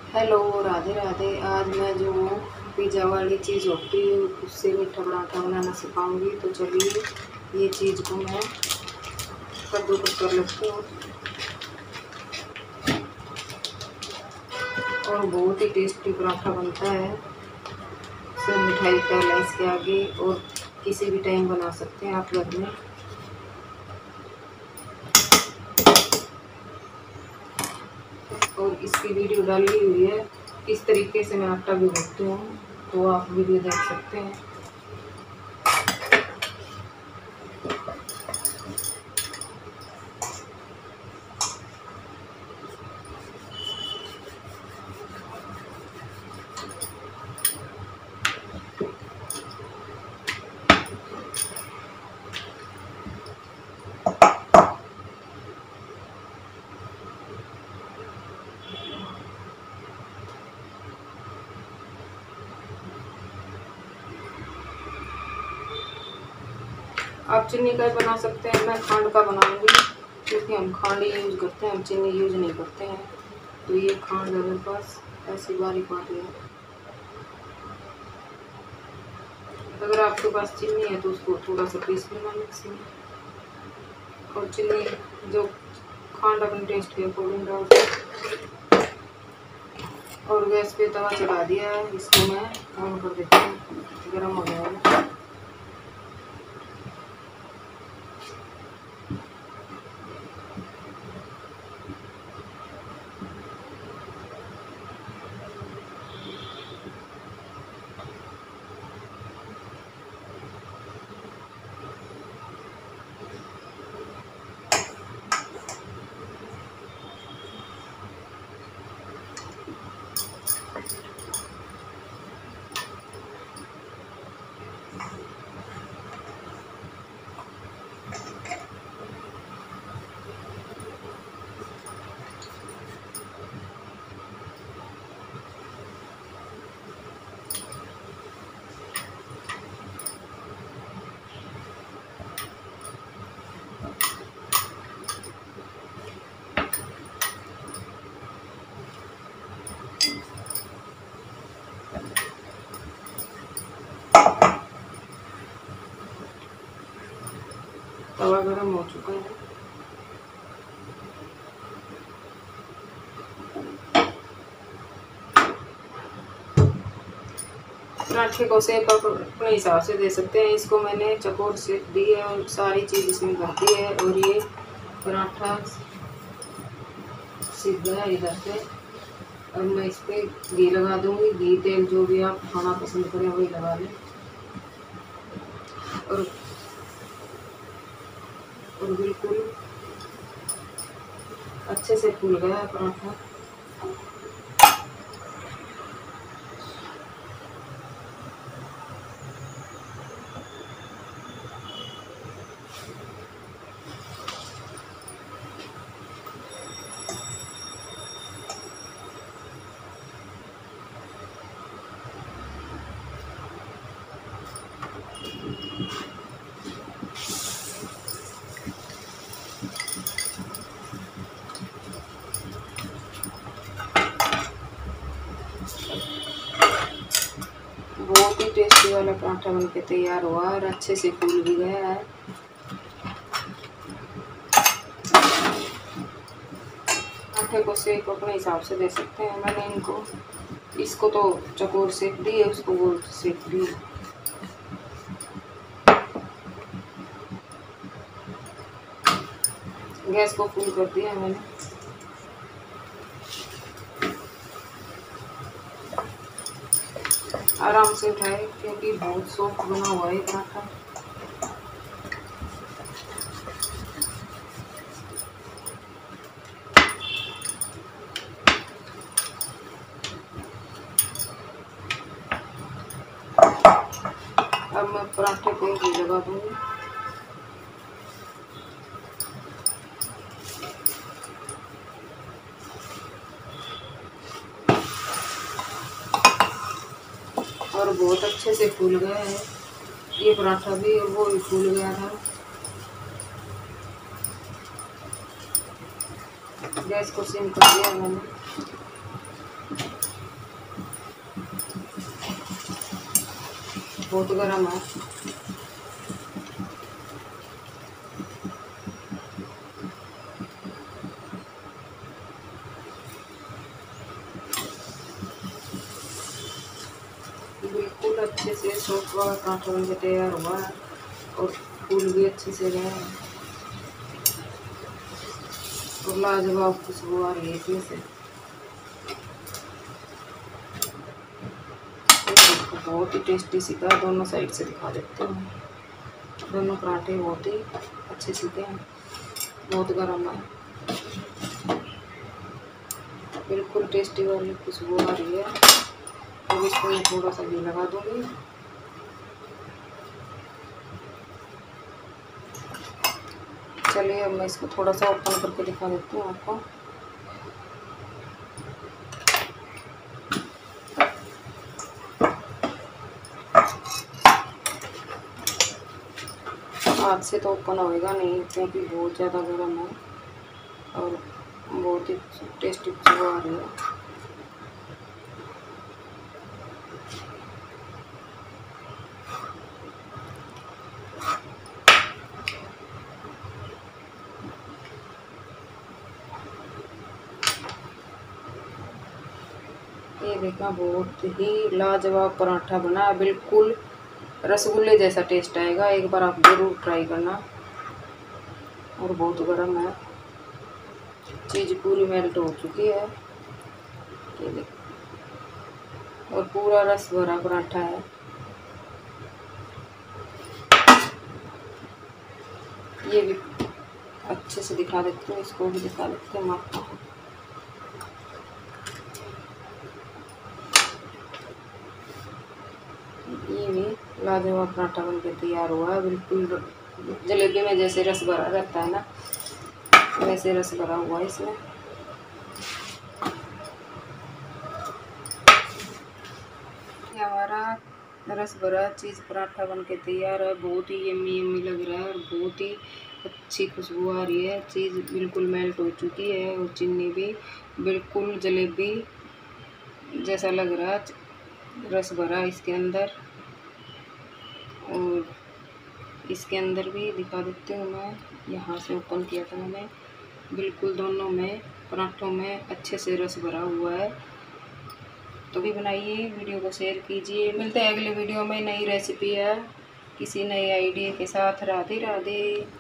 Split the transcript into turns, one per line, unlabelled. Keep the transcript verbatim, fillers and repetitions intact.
Hello, Radhe Radhe. आज मैं जो पिज़्ज़ा वाली चीज़ होती है उससे मीठा पराठा बनाना सिखाऊंगी। तो चलिए ये चीज़ को मैं कद्दूकस कर लेती हूँ। और बहुत ही टेस्टी पराठा बनता है। सब मिठाई का इसके आगे, और किसी भी टाइम बना सकते हैं आप घर में। और इसकी वीडियो डाली हुई है किस तरीके से मैं आटा भिगोती हूँ, तो आप वीडियो देख सकते हैं। आप चीनी का बना सकते हैं, मैं खांड का बनाऊंगी क्योंकि हम खांड ही यूज़ करते हैं, हम चीनी यूज़ नहीं करते हैं। तो ये खांड है मेरे पास, ऐसी बारीक बात है। अगर आपके पास चीनी है तो उसको थोड़ा सा पीस लेना मिक्सी में। और चीनी जो खांड अपने टेस्ट के अकॉर्डिंग डालते। और गैस पे तवा चढ़ा दिया है, इसको मैं ऑन कर देती हूँ, गर्म हो गया है। तवा गरम हो चुका है। पराठे को शेप आप अपने हिसाब से दे सकते हैं। इसको मैंने चकोर शेप दी है और सारी चीज़ इसमें भर दी है। और ये पराठा सीख गया इधर से। अब मैं इस पर घी लगा दूंगी। घी तेल जो भी आप खाना पसंद करें वही लगा लें। और और बिल्कुल अच्छे से फूल गया है पराठा। बहुत ही टेस्टी वाला पराठा बनके तैयार हुआ और अच्छे से फूल भी गया है। पराठे को शेप अपने हिसाब से दे सकते हैं। मैंने इनको इसको तो चकोर शेप दी है, उसको गोल शेप दी है। गैस को फुल कर दिया मैंने। आराम से उठाए क्योंकि बहुत सॉफ्ट बना हुआ है पराठा। अब मैं पराठे को घी लगा दूंगी। और बहुत अच्छे से फूल गया है ये पराठा भी, और वो भी फूल गया था। गैस को सिम कर दिया मैंने। बहुत गर्म है। बिल्कुल अच्छे से सॉफ्ट वाला पराठा बन के तैयार हुआ है और फूल भी अच्छे से गए हैं और लाजवाब खुशबू आ रही है इसमें से। बहुत ही टेस्टी सीखा, दोनों साइड से दिखा देते हैं। दोनों पराठे बहुत ही अच्छे सीखे हैं, बहुत गर्म है, बिल्कुल टेस्टी वाली खुशबू आ रही है। अब इसको मैं थोड़ा सा घी लगा दूंगी। चलिए अब मैं इसको थोड़ा सा ओपन करके दिखा देती हूँ आपको। हाथ से तो ओपन होएगा नहीं क्योंकि बहुत ज़्यादा गर्म है और बहुत ही टेस्टी खुशबू आ रही है। ये देखना, बहुत ही लाजवाब पराठा बना, बिल्कुल रसगुल्ले जैसा टेस्ट आएगा। एक बार आप ज़रूर ट्राई करना। और बहुत गर्म है, चीज़ पूरी मेल्ट हो चुकी है, ये देखो, और पूरा रस भरा पराठा है। ये भी अच्छे से दिखा देते हैं, इसको भी दिखा देते हैं आपको। ये भी लाजवाब पराठा बन के तैयार हुआ है, बिल्कुल जलेबी में जैसे रस भरा रहता है ना, वैसे रस भरा हुआ है इसमें। हमारा रस भरा चीज़ पराठा बन के तैयार है, बहुत ही यम्मी यम्मी लग रहा है और बहुत ही अच्छी खुशबू आ रही है। चीज़ बिल्कुल मेल्ट हो चुकी है और चीनी भी बिल्कुल जलेबी जैसा लग रहा है, रस भरा इसके अंदर। और इसके अंदर भी दिखा देती हूँ मैं, यहाँ से ओपन किया था मैंने, बिल्कुल दोनों में पराठों में अच्छे से रस भरा हुआ है। तो भी बनाइए, वीडियो को शेयर कीजिए। मिलते हैं अगले वीडियो में, नई रेसिपी है किसी नई आइडिया के साथ। राधे राधे।